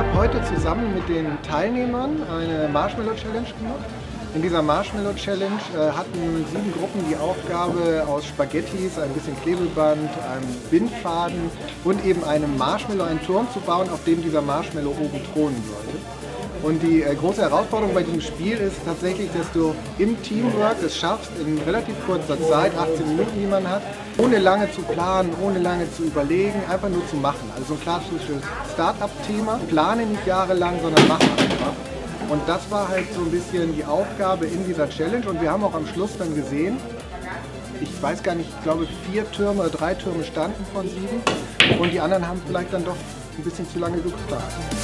habe heute zusammen mit den Teilnehmern eine Marshmallow Challenge gemacht. In dieser Marshmallow Challenge hatten 7 Gruppen die Aufgabe, aus Spaghettis, ein bisschen Klebeband, einem Bindfaden und eben einem Marshmallow einen Turm zu bauen, auf dem dieser Marshmallow oben thronen sollte. Und die große Herausforderung bei diesem Spiel ist tatsächlich, dass du im Teamwork es schaffst, in relativ kurzer Zeit, 18 Minuten, die man hat, ohne lange zu planen, ohne lange zu überlegen, einfach nur zu machen. Also so ein klassisches Start-up-Thema. Plane nicht jahrelang, sondern mache einfach. Und das war halt so ein bisschen die Aufgabe in dieser Challenge. Und wir haben auch am Schluss dann gesehen, ich weiß gar nicht, ich glaube 4 Türme oder 3 Türme standen von 7. Und die anderen haben vielleicht dann doch ein bisschen zu lange geplant.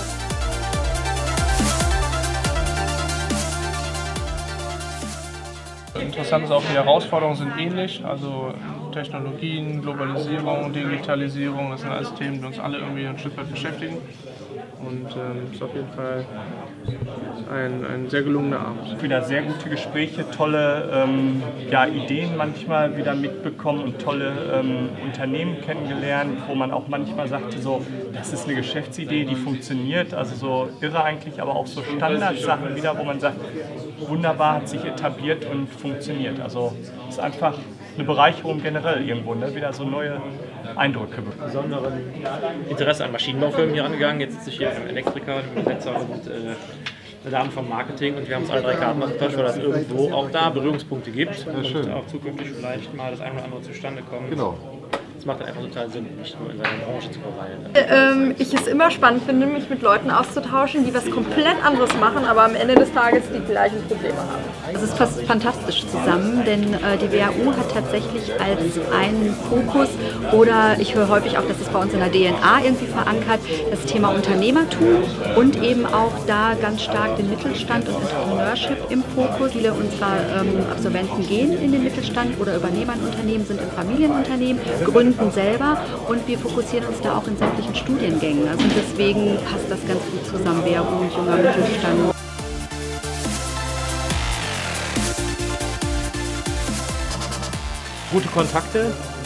Interessant ist auch, die Herausforderungen sind ähnlich, also Technologien, Globalisierung, Digitalisierung, das sind alles Themen, die uns alle irgendwie ein Stück weit beschäftigen. Und ist auf jeden Fall ein sehr gelungener Abend. Wieder sehr gute Gespräche, tolle Ideen manchmal wieder mitbekommen und tolle Unternehmen kennengelernt, wo man auch manchmal sagte, so, das ist eine Geschäftsidee, die funktioniert, also so irre eigentlich, aber auch so Standardsachen wieder, wo man sagt, wunderbar, hat sich etabliert und funktioniert. Also es ist einfach eine Bereicherung generell irgendwo, ne? Wieder so neue Eindrücke. Besonderen Interesse an Maschinenbaufirmen hier angegangen. Jetzt sitze ich hier mit einem Elektriker, einem Übersetzer und einer Dame vom Marketing und wir haben uns alle 3 Karten ausgetauscht, weil es irgendwo auch da Berührungspunkte gibt und auch zukünftig vielleicht mal das eine oder andere zustande kommt. Genau. Es macht einfach total Sinn, nicht nur in seiner Branche zu verweilen. Ich es immer spannend finde, mich mit Leuten auszutauschen, die was komplett anderes machen, aber am Ende des Tages die gleichen Probleme haben. Es ist fast fantastisch zusammen, denn die WHU hat tatsächlich als einen Fokus, oder ich höre häufig auch, dass es bei uns in der DNA irgendwie verankert, das Thema Unternehmertum und eben auch da ganz stark den Mittelstand und Entrepreneurship im Fokus. Viele unserer Absolventen gehen in den Mittelstand oder übernehmen ein Unternehmen, sind in Familienunternehmen, gründen selber und wir fokussieren uns da auch in sämtlichen Studiengängen. Also deswegen passt das ganz gut zusammen, WHU und junger Mittelstand. Gute Kontakte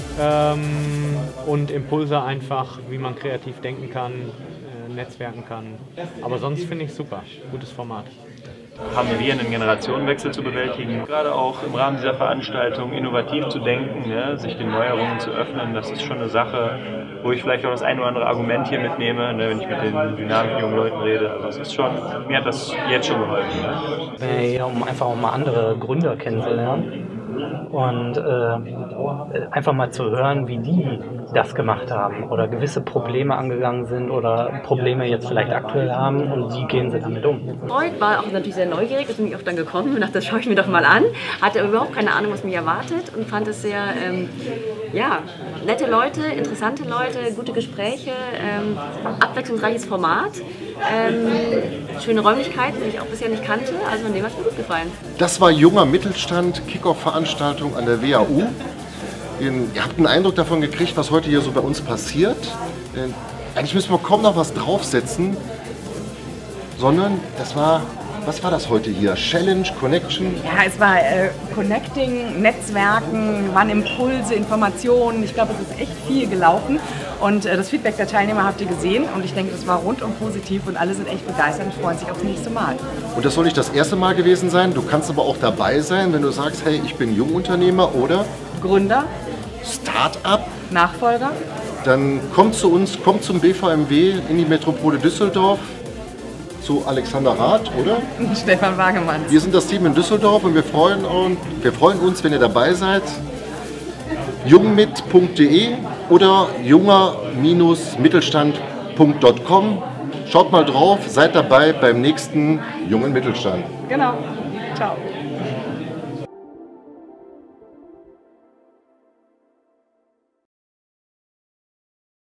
und Impulse einfach, wie man kreativ denken kann, netzwerken kann. Aber sonst finde ich super, gutes Format. Haben wir einen Generationenwechsel zu bewältigen, gerade auch im Rahmen dieser Veranstaltung innovativ zu denken, ne, sich den Neuerungen zu öffnen, das ist schon eine Sache, wo ich vielleicht auch das ein oder andere Argument hier mitnehme, ne, wenn ich mit den dynamischen jungen Leuten rede. Also das ist schon, mir hat das jetzt schon geholfen. Ne. Um einfach auch mal andere Gründer kennenzulernen und einfach mal zu hören, wie die das gemacht haben oder gewisse Probleme angegangen sind oder Probleme jetzt vielleicht aktuell haben und wie gehen sie damit um. Freud war auch natürlich sehr neugierig, ist nämlich auch dann gekommen und dachte, das schaue ich mir doch mal an. Hatte überhaupt keine Ahnung, was mich erwartet und fand es sehr, nette Leute, interessante Leute, gute Gespräche, abwechslungsreiches Format, schöne Räumlichkeiten, die ich auch bisher nicht kannte, also von dem hat es mir gut gefallen. Das war junger Mittelstand, Kick-Off-Veranstaltung an der WHU. Ihr habt einen Eindruck davon gekriegt, was heute hier so bei uns passiert. Eigentlich müssen wir kaum noch was draufsetzen, sondern das war, was war das heute hier? Challenge, Connection? Ja, es war Connecting, Netzwerken, waren Impulse, Informationen. Ich glaube, es ist echt viel gelaufen und das Feedback der Teilnehmer habt ihr gesehen und ich denke, das war rundum positiv und alle sind echt begeistert und freuen sich aufs nächste Mal. Und das soll nicht das erste Mal gewesen sein, du kannst aber auch dabei sein, wenn du sagst, hey, ich bin Jungunternehmer oder Gründer, Start-up, Nachfolger. Dann kommt zu uns, kommt zum BVMW in die Metropole Düsseldorf, zu Alexander Rath, oder? Stefan Wagemann. Wir sind das Team in Düsseldorf und wir freuen uns, wenn ihr dabei seid. jungmit.de oder junger-mittelstand.com. Schaut mal drauf, seid dabei beim nächsten Jungen Mittelstand. Genau. Ciao.